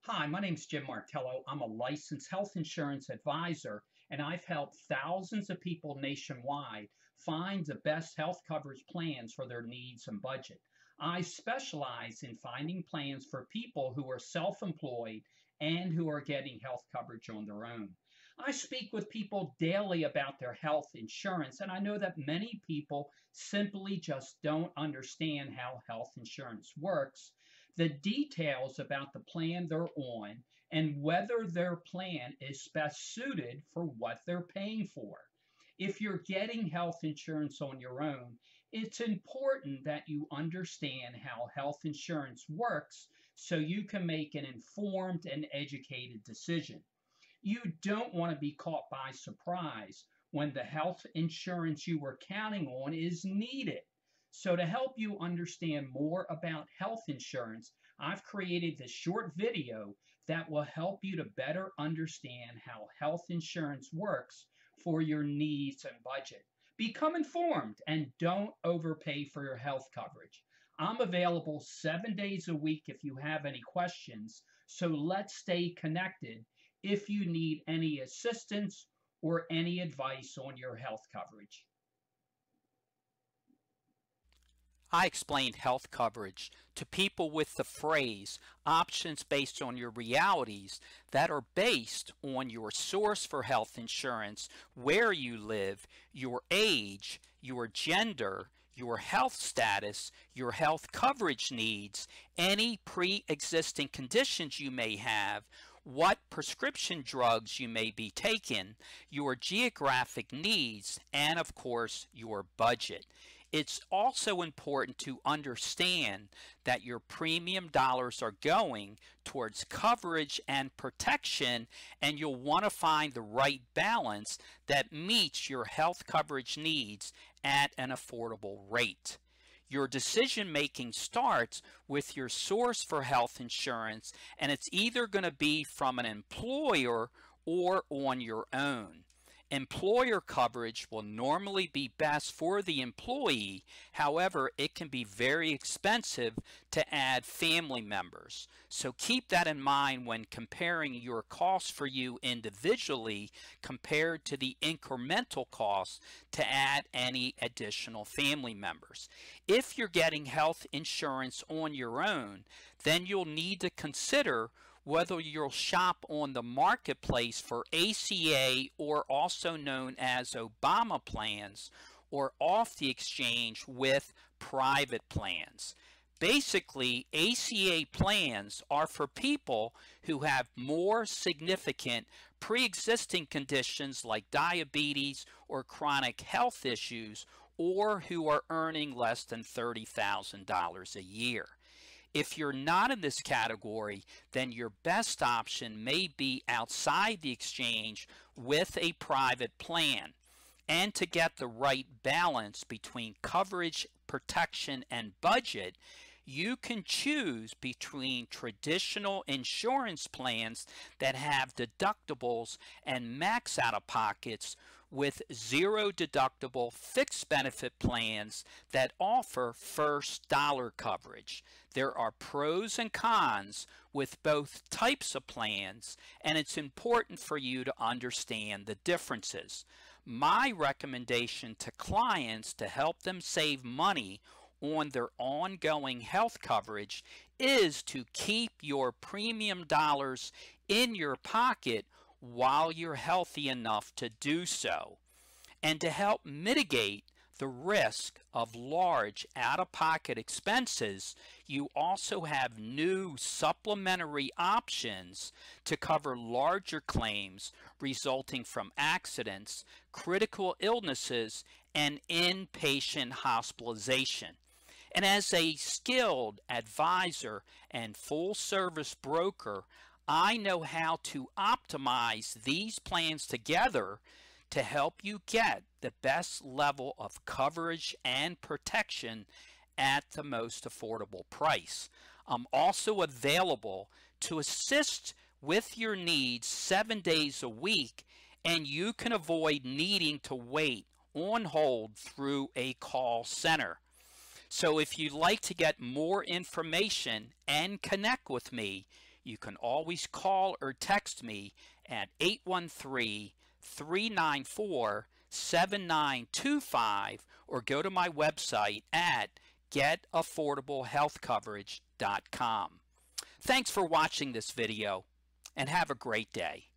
Hi, my name's Jim Martello. I'm a licensed health insurance advisor, and I've helped thousands of people nationwide find the best health coverage plans for their needs and budget. I specialize in finding plans for people who are self employed and who are getting health coverage on their own. I speak with people daily about their health insurance, and I know that many people simply just don't understand how health insurance works, the details about the plan they're on, and whether their plan is best suited for what they're paying for. If you're getting health insurance on your own, it's important that you understand how health insurance works so you can make an informed and educated decision. You don't want to be caught by surprise when the health insurance you were counting on is needed. So, to help you understand more about health insurance, I've created this short video that will help you to better understand how health insurance works for your needs and budget. Become informed and don't overpay for your health coverage. I'm available 7 days a week if you have any questions, so let's stay connected if you need any assistance or any advice on your health coverage. I explained health coverage to people with the phrase options based on your realities that are based on your source for health insurance, where you live, your age, your gender, your health status, your health coverage needs, any pre-existing conditions you may have, what prescription drugs you may be taking, your geographic needs, and of course, your budget. It's also important to understand that your premium dollars are going towards coverage and protection, and you'll want to find the right balance that meets your health coverage needs at an affordable rate. Your decision making starts with your source for health insurance, and it's either going to be from an employer or on your own. Employer coverage will normally be best for the employee. However, it can be very expensive to add family members. So keep that in mind when comparing your costs for you individually compared to the incremental cost to add any additional family members. If you're getting health insurance on your own, then you'll need to consider whether you'll shop on the marketplace for ACA, or also known as Obama plans, or off the exchange with private plans. Basically, ACA plans are for people who have more significant pre-existing conditions like diabetes or chronic health issues, or who are earning less than $30,000 a year. If you're not in this category, then your best option may be outside the exchange with a private plan. And to get the right balance between coverage, protection, and budget, you can choose between traditional insurance plans that have deductibles and max out-of-pockets with zero deductible fixed benefit plans that offer first dollar coverage. There are pros and cons with both types of plans, and it's important for you to understand the differences. My recommendation to clients to help them save money on their ongoing health coverage is to keep your premium dollars in your pocket while you're healthy enough to do so. And to help mitigate the risk of large out-of-pocket expenses, you also have new supplementary options to cover larger claims resulting from accidents, critical illnesses, and inpatient hospitalization. And as a skilled advisor and full-service broker, I know how to optimize these plans together to help you get the best level of coverage and protection at the most affordable price. I'm also available to assist with your needs 7 days a week, and you can avoid needing to wait on hold through a call center. So if you'd like to get more information and connect with me, you can always call or text me at 813-394-7925 or go to my website at getaffordablehealthcoverage.com. Thanks for watching this video and have a great day.